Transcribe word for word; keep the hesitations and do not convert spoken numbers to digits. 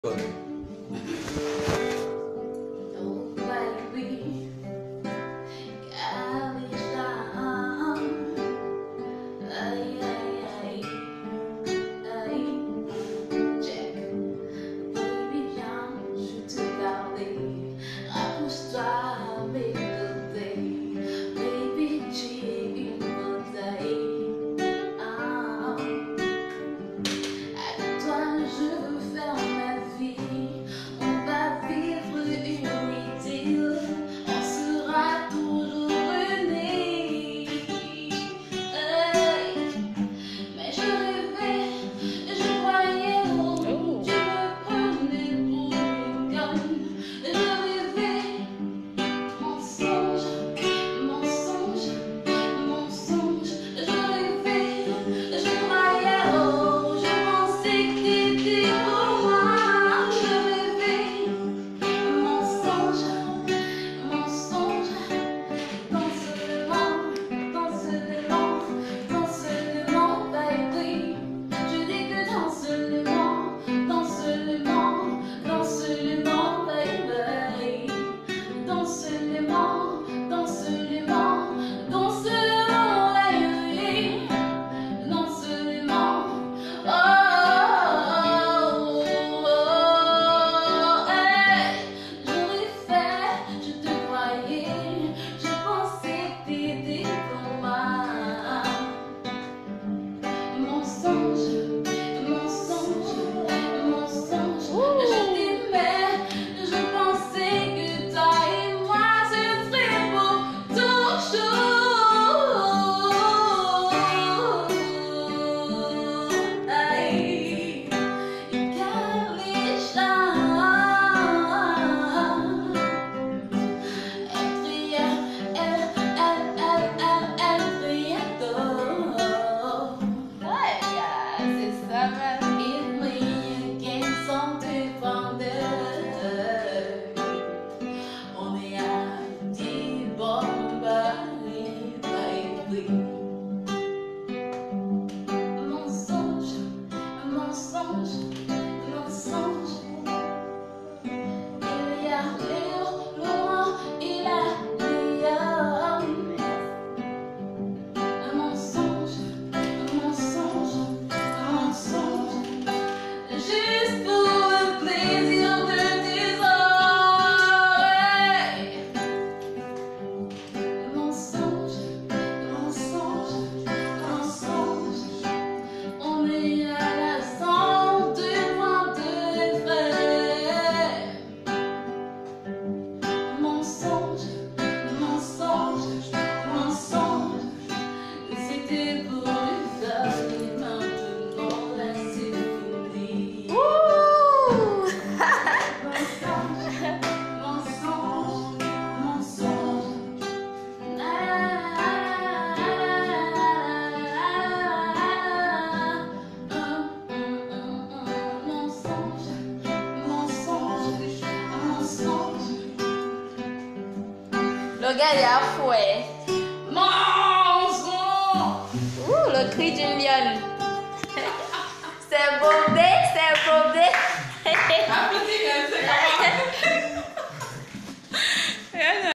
Oh baby, Kalisha, ay ay ay, ay, check. Baby viens, je te parlais, rapproche-toi mes côtés. Baby tu es une bouteille, ah. Avec toi je veux faire ma vie. On va vivre une idylle, on sera toujours unis. Hey. Mais je rêvais, je croyais, oh, tu me prenais pour une conne. Je rêvais, mensonge, mensonge, mensonge. Je rêvais, je croyais, oh, je pensais que t'étais pour moi. Je rêvais, mensonge, mensonge. Danse le vent, danse le vent, danse le vent, baby. Je dis que danse le vent, danse le vent, danse le vent, baby. Danse le vent, danse le vent, danse le vent, baby. Danse le vent, oh, oh, oh, hey. J'aurais fait, je te croyais, je pensais que t'étais pour moi. Mensonge, mensonge, mensonge. Je t'aimais, je pensais que toi et moi ce serait pour toujours. Aïe, Kalisha, elle, elle, elle, elle, elle, creador. Ouais, gars, c'est ça, man. If we can sont tous, on est à DIBOMBARI, baby. Mensonge, mensonge, mensonge. Il y a Léo, Laurent, il a Léon. Mensonge, mensonge, mensonge. Juste pour le plaisir de tes oreilles. Mensonge, mensonge, mensonge. On est à la cent deux point deux frères. Mensonge, mensonge, mensonge. C'était pour le faire et maintenant là c'est fini. Mensonge, mensonge, mensonge. Mensonge, mensonge, mensonge. Le gars est à fouet. Mensonge. Ouh, le cri d'une lionne. C'est bobé, c'est bobé. Applaudis, c'est comment?